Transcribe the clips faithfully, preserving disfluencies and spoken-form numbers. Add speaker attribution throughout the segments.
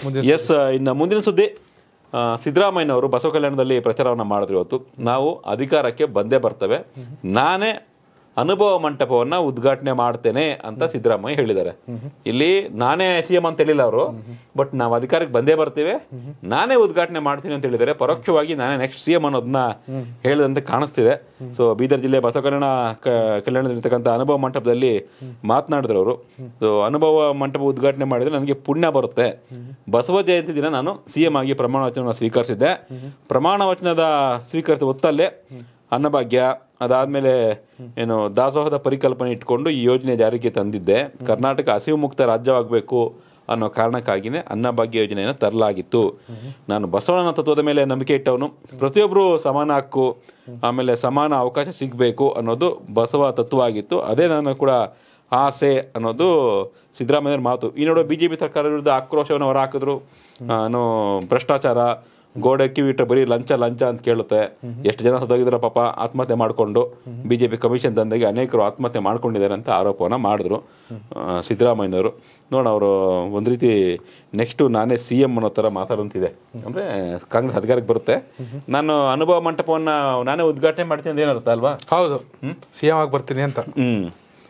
Speaker 1: S, ಇನ್ನು ಮುಂದಿನ ಸುದ್ದಿ, ಸಿದ್ದರಾಮಯ್ಯನವರು ಬಸವ ಕಲ್ಯಾಣದಲ್ಲಿ ಪ್ರಚಾರವನ್ನು ಮಾಡಿದ್ರು. ಇವತ್ತು ನಾವು ಅಧಿಕಾರಕ್ಕೆ ಬಂದೇ ಬರ್ತೇವೆ, ನಾನೇ ಅನುಭವ ಮಂಟಪವನ್ನ ಉದ್ಘಾಟನೆ ಮಾಡ್ತೇನೆ ಅಂತ ಸಿದ್ದರಾಮಯ್ಯ ಹೇಳಿದ್ದಾರೆ. ಇಲ್ಲಿ ನಾನೇ ಸಿ ಎಂ ಅಂತ ಹೇಳಿಲ್ಲ ಅವರು, ಬಟ್ ನಾವು ಅಧಿಕಾರಕ್ಕೆ ಬಂದೇ ಬರ್ತೇವೆ, ನಾನೇ ಉದ್ಘಾಟನೆ ಮಾಡ್ತೀನಿ ಅಂತ ಹೇಳಿದ್ದಾರೆ. ಪರೋಕ್ಷವಾಗಿ ನಾನೇ ನೆಕ್ಸ್ಟ್ ಸಿ ಎಂ ಅನ್ನೋದನ್ನ ಹೇಳಿದಂತೆ ಕಾಣಿಸ್ತಿದೆ. ಸೊ ಬೀದರ್ ಜಿಲ್ಲೆ ಬಸವ ಕಲ್ಯಾಣ ಕಲ್ಯಾಣದಲ್ಲಿರ್ತಕ್ಕಂಥ ಅನುಭವ ಮಂಟಪದಲ್ಲಿ ಮಾತನಾಡಿದ್ರು ಅವರು. ಸೊ ಅನುಭವ ಮಂಟಪ ಉದ್ಘಾಟನೆ ಮಾಡಿದ್ರೆ ನನಗೆ ಪುಣ್ಯ ಬರುತ್ತೆ. ಬಸವ ಜಯಂತಿ ದಿನ ನಾನು ಸಿ ಎಂ ಆಗಿ ಪ್ರಮಾಣ ವಚನ ಸ್ವೀಕರಿಸಿದ್ದೆ. ಪ್ರಮಾಣ ವಚನದ ಸ್ವೀಕರಿಸಿದ ಹೊತ್ತಲ್ಲೇ ಅನ್ನಭಾಗ್ಯ, ಅದಾದ್ಮೇಲೆ ಏನು ದಾಸೋಹದ ಪರಿಕಲ್ಪನೆ ಇಟ್ಕೊಂಡು ಈ ಯೋಜನೆ ಜಾರಿಗೆ ತಂದಿದ್ದೆ. ಕರ್ನಾಟಕ ಹಸಿವು ಮುಕ್ತ ರಾಜ್ಯವಾಗಬೇಕು ಅನ್ನೋ ಕಾರಣಕ್ಕಾಗಿಯೇ ಅನ್ನಭಾಗ್ಯ ಯೋಜನೆಯನ್ನು ತರಲಾಗಿತ್ತು. ನಾನು ಬಸವಣ್ಣನ ತತ್ವದ ಮೇಲೆ ನಂಬಿಕೆ ಇಟ್ಟವನು. ಪ್ರತಿಯೊಬ್ಬರು ಸಮಾನ ಹಕ್ಕು, ಆಮೇಲೆ ಸಮಾನ ಅವಕಾಶ ಸಿಗಬೇಕು ಅನ್ನೋದು ಬಸವ ತತ್ವ ಆಗಿತ್ತು. ಅದೇ ನಾನು ಕೂಡ ಆಸೆ ಅನ್ನೋದು ಸಿದ್ದರಾಮಯ್ಯವ್ರ ಮಾತು. ಈ ನಡುವೆ ಬಿ ಜೆ ಪಿ ಸರ್ಕಾರದ ವಿರುದ್ಧ ಆಕ್ರೋಶವನ್ನು ಹೊರಹಾಕಿದ್ರು. ನಾನು ಭ್ರಷ್ಟಾಚಾರ, ಗೋಡೆ ಕಿವಿಟ್ಟ ಬರೀ ಲಂಚ ಲಂಚ ಅಂತ ಕೇಳುತ್ತೆ. ಎಷ್ಟು ಜನ ಸತ್ತೋಗಿದ್ರು ಪಾಪ ಆತ್ಮಹತ್ಯೆ ಮಾಡಿಕೊಂಡು. ಬಿಜೆಪಿ ಕಮಿಷನ್ ದಂಧೆಗೆ ಅನೇಕರು ಆತ್ಮಹತ್ಯೆ ಮಾಡ್ಕೊಂಡಿದ್ದಾರೆ ಅಂತ ಆರೋಪವನ್ನು ಮಾಡಿದ್ರು ಸಿದ್ದರಾಮಯ್ಯನವರು. ನೋಡ, ಅವರು ಒಂದು ರೀತಿ ನೆಕ್ಸ್ಟು ನಾನೇ ಸಿ ಎಂ ಅನ್ನೋ ಥರ ಮಾತಾಡೋಂತಿದೆ. ಅಂದರೆ ಕಾಂಗ್ರೆಸ್ ಅಧಿಕಾರಕ್ಕೆ ಬರುತ್ತೆ, ನಾನು ಅನುಭವ ಮಂಟಪವನ್ನು ನಾನೇ ಉದ್ಘಾಟನೆ ಮಾಡ್ತೀನಿ ಅಂತ ಏನರ್ಥ ಅಲ್ವಾ?
Speaker 2: ಹೌದು, ಸಿ ಎಂ ಆಗಿ ಬರ್ತೀನಿ ಅಂತ.
Speaker 1: ಹ್ಮ್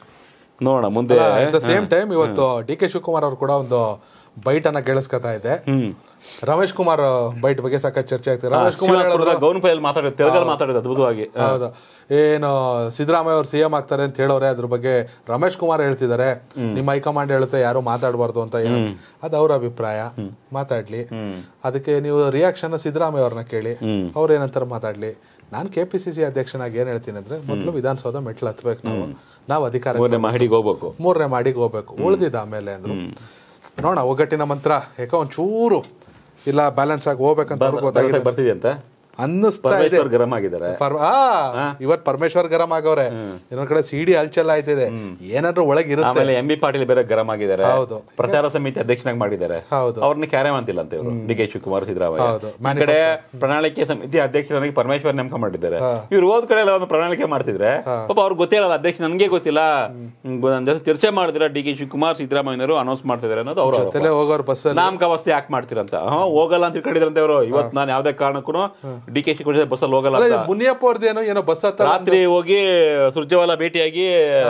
Speaker 1: ನೋಡೋಣ ಮುಂದೆ.
Speaker 2: ಸೇಮ್ ಟೈಮ್ ಇವತ್ತು ಡಿ ಕೆ ಶಿವಕುಮಾರ್ ಅವರು ಕೂಡ ಒಂದು ಬೈಟ್ ಅನ್ನ ಕೇಳಿಸ್ಕೊತಾ ಇದೆ. ರಮೇಶ್ ಕುಮಾರ್ ಬೈಟ್ ಬಗ್ಗೆ ಸಾಕಷ್ಟು ಚರ್ಚೆ ಆಗ್ತದೆ. ರಮೇಶ್ ಕುಮಾರ್
Speaker 1: ಗೌನ್ ಪೈಯಲ್ಲಿ ಮಾತಾಡೋದು, ತೆಲುಗಲ್ಲಿ ಮಾತಾಡೋದು ಅದ್ಭುತವಾಗಿ.
Speaker 2: ಹೌದು, ಏನು ಸಿದ್ದರಾಮಯ್ಯ ಅವ್ರು ಸಿಎಂ ಆಗ್ತಾರೆ ಅಂತ ಹೇಳೋರೆ, ಅದ್ರ ಬಗ್ಗೆ ರಮೇಶ್ ಕುಮಾರ್ ಹೇಳ್ತಿದ್ದಾರೆ, ನಿಮ್ಮ ಹೈಕಮಾಂಡ್ ಹೇಳುತ್ತೆ ಯಾರು ಮಾತಾಡಬಾರ್ದು ಅಂತ. ಏನು ಅದು ಅವ್ರ ಅಭಿಪ್ರಾಯ, ಮಾತಾಡ್ಲಿ. ಅದಕ್ಕೆ ನೀವು ರಿಯಾಕ್ಷನ್ ಸಿದ್ದರಾಮಯ್ಯ ಅವ್ರನ್ನ ಕೇಳಿ, ಅವ್ರ ಏನಂತಾರೆ ಮಾತಾಡ್ಲಿ. ನಾನು ಕೆ ಪಿ ಸಿ ಸಿ ಅಧ್ಯಕ್ಷನಾಗಿ ಏನ್ ಹೇಳ್ತೀನಿ ಅಂದ್ರೆ, ಮೊದಲು ವಿಧಾನಸೌಧ ಮೆಟ್ಲು ಹತ್ಬೇಕು, ನಾವು ನಾವು ಅಧಿಕಾರ
Speaker 1: ಮೂರನೇ ಮಾಡಿಗೆ ಹೋಗ್ಬೇಕು
Speaker 2: ಮೂರನೇ ಮಾಡಿಗೆ ಹೋಗ್ಬೇಕು ಉಳಿದಿದ್ದ ಆಮೇಲೆ ಅಂದ್ರು. ನೋಡ, ಒಗ್ಗಟ್ಟಿನ ಮಂತ್ರ ಯಾಕೋ ಒಂಚೂರು ಇಲ್ಲ ಬ್ಯಾಲೆನ್ಸ್ ಆಗಿ ಹೋಗ್ಬೇಕಂತ
Speaker 1: ಬರ್ತಿದೆ ಅಂತ
Speaker 2: ಅನ್ನಿಸ್ತಾ ಇದೆ.
Speaker 1: ಗರಂ ಆಗಿದ್ದಾರೆ
Speaker 2: ಇವತ್ ಪರಮೇಶ್ವರ್ ಗರಂ ಆಗವ್ರೆ. ಇನ್ನೊಂದ್ ಕಡೆ ಸಿಡಿ ಹಲ್ಚಲ್ ಆಯ್ತಿದೆ, ಏನಾದ್ರು ಒಳಗಿರುತ್ತೆ.
Speaker 1: ಆಮೇಲೆ ಎಂ ಬಿ ಪಾಟೀಲ್ ಬೇರೆ ಗರಂ ಆಗಿದ್ದಾರೆ. ಹೌದು, ಪ್ರಚಾರ ಸಮಿತಿ ಅಧ್ಯಕ್ಷನಾಗಿ ಮಾಡಿದ್ದಾರೆ. ಹೌದು, ಅವ್ರನ್ನ ಕ್ಯಾರೆ ಅಂತಿಲ್ಲ ಅಂತ ಇವರು ಡಿ ಕೆ ಶಿವಕುಮಾರ್ ಸಿದ್ದರಾಮಯ್ಯ. ಈ ಕಡೆ ಪ್ರಣಾಳಿಕೆ ಸಮಿತಿ ಅಧ್ಯಕ್ಷರಾಗಿ ಪರಮೇಶ್ವರ್ ನೇಮಕ ಮಾಡಿದ್ದಾರೆ. ಇವ್ರು ಹೋದ್ ಕಡೆ ಎಲ್ಲ ಒಂದು ಪ್ರಣಾಳಿಕೆ ಮಾಡ್ತಿದ್ರೆ ಪಾಪ ಅವ್ರಿಗೆ ಗೊತ್ತಿಲ್ಲ, ಅಧ್ಯಕ್ಷ ನನ್ಗೆ ಗೊತ್ತಿಲ್ಲ, ಚರ್ಚೆ ಮಾಡಿದ್ರೆ ಡಿ ಕೆ ಶಿವಕುಮಾರ್ ಸಿದ್ದರಾಮಯ್ಯನವರು ಅನೌನ್ಸ್ ಮಾಡ್ತಿದ್ದಾರೆ ಅನ್ನೋದು ಅವ್ರ
Speaker 2: ಹೋಗೋರು. ಬಸ್
Speaker 1: ನಾಮಕಾವಸ್ಥೆ ಯಾಕೆ ಮಾಡ್ತೀರಂತ ಹೋಗಲ್ಲ ಅಂತ ತಿಳ್ಕೊಂಡಿದ್ರಂತೆ ಅವರು. ಇವತ್ತು ನಾನು ಯಾವ್ದೇ ಕಾರಣಕ್ಕೂ ಡಿ ಕೆ ಶಿವಕುಮಾರ್ ಬಸ್ಸಲ್ಲಿ ಹೋಗಲ್ಲ.
Speaker 2: ಮುನಿಯಪ್ಪ ಅವ್ರದ್ದೇನೋ ಏನೋ ಬಸ್
Speaker 1: ರಾತ್ರಿ ಹೋಗಿ ಸುರ್ಜೇವಾಲಾ ಭೇಟಿಯಾಗಿ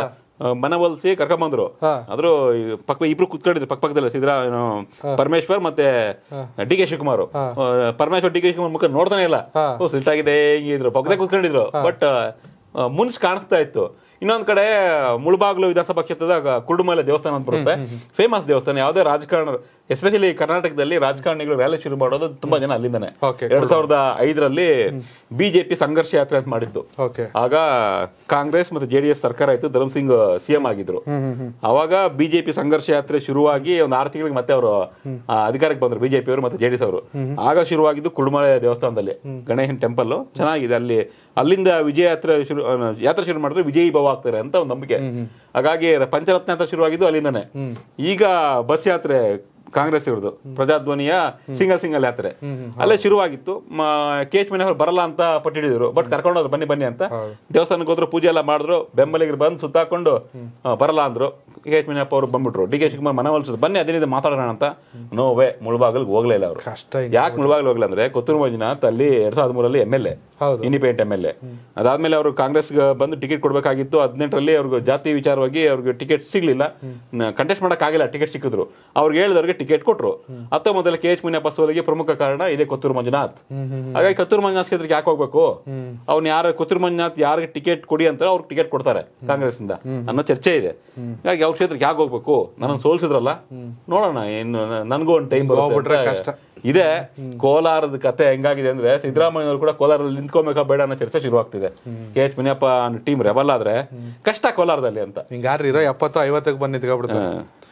Speaker 1: ಮನವೊಲಿಸಿ ಕರ್ಕೊಂಬಂದ್ರು. ಆದ್ರೂ ಪಕ್ಕ ಇಬ್ರು ಕುತ್ಕೊಂಡಿದ್ರು ಪಕ್ಕ ಪಕ್ಕದಲ್ಲಿ, ಸಿದ್ದರಾಮಯ್ಯ ಪರಮೇಶ್ವರ್ ಮತ್ತೆ D K Shivakumar. Parameshwar D K Shivakumar ಮುಖ ನೋಡ್ತಾನೆ ಇಲ್ಲ, ಸಿಲ್ಟ್ ಆಗಿದೆ ಹಿಂಗಿದ್ರು, ಪಕ್ಕದಾಗ ಕುತ್ಕೊಂಡಿದ್ರು. ಬಟ್ ಮುನ್ಸ್ ಕಾಣಿಸ್ತಾ ಇತ್ತು. ಇನ್ನೊಂದ್ ಕಡೆ ಮುಳಬಾಗ್ಲು ವಿಧಾನಸಭಾ ಕ್ಷೇತ್ರದ ಕುರುಡುಮಲೆ ದೇವಸ್ಥಾನ ಅಂತ ಬರುತ್ತೆ, ಫೇಮಸ್ ದೇವಸ್ಥಾನ. ಯಾವುದೇ ರಾಜಕಾರಣ, ಎಸ್ಪೆಷಲಿ ಕರ್ನಾಟಕದಲ್ಲಿ ರಾಜಕಾರಣಿಗಳು ರ್ಯಾಲಿ ಶುರು ಮಾಡೋದು ತುಂಬಾ ಜನ ಅಲ್ಲಿಂದಾನೆ. ಎರಡ್ ಸಾವಿರದ ಐದರಲ್ಲಿ ಬಿಜೆಪಿ ಸಂಘರ್ಷ ಯಾತ್ರೆ ಅಂತ ಮಾಡಿದ್ದು. ಆಗ ಕಾಂಗ್ರೆಸ್ ಮತ್ತೆ ಜೆಡಿಎಸ್ ಸರ್ಕಾರ ಇತ್ತು, ಧರ್ಮ್ ಸಿಂಗ್ ಸಿಎಂ ಆಗಿದ್ರು. ಅವಾಗ ಬಿಜೆಪಿ ಸಂಘರ್ಷ ಯಾತ್ರೆ ಶುರುವಾಗಿ ಒಂದ್ ಆರು ತಿಂಗಳಿಗೆ ಮತ್ತೆ ಅವರು ಅಧಿಕಾರಕ್ಕೆ ಬಂದ್ರು, ಬಿಜೆಪಿ ಅವರು ಮತ್ತೆ ಜೆಡಿಎಸ್ ಅವರು. ಆಗ ಶುರುವಾಗಿದ್ದು ಕುರುಡುಮಲೆ ದೇವಸ್ಥಾನದಲ್ಲಿ ಗಣೇಶನ್ ಟೆಂಪಲ್ ಚೆನ್ನಾಗಿದೆ. ಅಲ್ಲಿ ಅಲ್ಲಿಂದ ವಿಜಯ ಯಾತ್ರೆ ಶುರು ಯಾತ್ರೆ ಶುರು ಮಾಡಿದ್ರೆ ವಿಜಯೀ ಭವ ಆಗ್ತಾರೆ ಅಂತ ಒಂದು ನಂಬಿಕೆ. ಹಾಗಾಗಿ ಪಂಚರತ್ನ ಯಾತ್ರೆ ಶುರುವಾಗಿದ್ದು ಅಲ್ಲಿಂದಾನೆ. ಈಗ ಬಸ್ ಯಾತ್ರೆ ಕಾಂಗ್ರೆಸ್ ಇರೋದು ಪ್ರಜಾಧ್ವನಿಯ ಸಿಂಗಲ್ ಸಿಂಗಲ್ ಯಾತ್ರೆ ಅಲ್ಲೇ ಶುರುವಾಗಿತ್ತು. ಕೆ ಎಚ್ ಮುನಿಯಪ್ಪ ಬರಲ್ಲ ಅಂತ ಪಟ್ಟಿಡಿದ್ರು, ಬಟ್ ಕರ್ಕೊಂಡೋದ್ರು ಬನ್ನಿ ಬನ್ನಿ ಅಂತ. ದೇವಸ್ಥಾನಕ್ಕೆ ಹೋದ್ರು, ಪೂಜೆ ಎಲ್ಲ ಮಾಡಿದ್ರು, ಬೆಂಬಲಿಗರು ಬಂದು ಸುತ್ತಾಕೊಂಡು ಬರಲ್ಲ ಅಂದ್ರು. ಕೆ ಎಚ್ ಮುನಿಯಪ್ಪ ಅವರು ಬಂದ್ಬಿಟ್ರು. ಡಿ ಕೆ ಶಿವಕುಮಾರ್ ಮನವೊಲಿಸಿದ್ರು, ಬನ್ನಿ ಅದೇನಿದೆ ಮಾತಾಡೋಣ ಅಂತ. ನೋವೇ ಮುಳಬಾಗಲ್ಗೆ ಹೋಗ್ಲೇ ಇಲ್ಲ ಅವರು. ಯಾಕೆ ಮುಳಬಾಗಲ್ ಹೋಗ್ಲಿಲ್ಲ ಅಂದ್ರೆ, ಕೊತ್ತೂರು ಮಂಜುನಾಥ್ ಅಲ್ಲಿ ಎರಡ್ ಸಾವಿರದ ಮೂರಲ್ಲಿ M L A, independent M L A. ಅದಾದ್ಮೇಲೆ ಅವರು ಕಾಂಗ್ರೆಸ್ ಬಂದು ಟಿಕೆಟ್ ಕೊಡ್ಬೇಕಾಗಿತ್ತು. ಹದಿನೆಂಟರಲ್ಲಿ ಅವ್ರಿಗೆ ಜಾತಿ ವಿಚಾರವಾಗಿ ಅವ್ರಿಗೆ ಟಿಕೆಟ್ ಸಿಗ್ಲಿಲ್ಲ, ಕಂಟೆಸ್ಟ್ ಮಾಡಕ್ ಆಗಿಲ್ಲ. ಟಿಕೆಟ್ ಸಿಕ್ಕಿದ್ರು, ಅವ್ರಿಗೆ ಹೇಳಿದವ್ರಿಗೆ ಟಿಕೆಟ್ ಕೊಟ್ರು. ಹತ್ತೊಂಬತ್ತರಲ್ಲಿ ಕೆ ಎಚ್ ಮುನಿಯಪ್ಪ ಸೋಲಿಗೆ ಪ್ರಮುಖ ಕಾರಣ ಇದೇ ಕೊತ್ತೂರು ಮಂಜುನಾಥ್. ಹಾಗಾಗಿ ಕೊತ್ತೂರು ಮಂಜುನಾಥ್ ಕ್ಷೇತ್ರಕ್ಕೆ ಯಾಕೆ ಹೋಗ್ಬೇಕು, ಅವ್ನು ಯಾರು ಕೊತ್ತೂರು ಮಂಜುನಾಥ್ ಯಾರಿಗೆ ಟಿಕೆಟ್ ಕೊಡಿ ಅಂತಾರೆ ಅವ್ರಿಗೆ ಟಿಕೆಟ್ ಕೊಡ್ತಾರೆ ಕಾಂಗ್ರೆಸ್ ಇಂದ ಅನ್ನೋ ಚರ್ಚೆ ಇದೆ. ಹಾಗಾಗಿ ಅವ್ರ ಕ್ಷೇತ್ರಕ್ಕೆ ಯಾಕೆ ಹೋಗ್ಬೇಕು, ನನ್ನ ಸೋಲ್ಸಿದ್ರಲ್ಲ, ನೋಡೋಣ ಏನು ನನಗೂ ಒಂದು ಟೈಮ್ ಬರುತ್ತೆ ಇದೆ. ಕೋಲಾರದ ಕತೆ ಹೆಂಗಾಗಿದೆ ಅಂದ್ರೆ, ಸಿದ್ದರಾಮಯ್ಯವರು ಕೂಡ ಕೋಲಾರದಲ್ಲಿ ನಿಂತ್ಕೊಬೇಕಾ ಬೇಡ ಅನ್ನೋ ಚರ್ಚೆ ಶುರುವಾಗ್ತಿದೆ. K H Muniyappa team rebel ಆದ್ರೆ ಕಷ್ಟ ಕೋಲಾರದಲ್ಲಿ ಅಂತ.
Speaker 2: ಹಿಂಗಾರು ಇರೋ ಎಪ್ಪತ್ತು ಐವತ್ತಕ್ಕೆ ಬಂದು ನಿಂತ್ಕೊಬಿಡ್ತಾರೆ.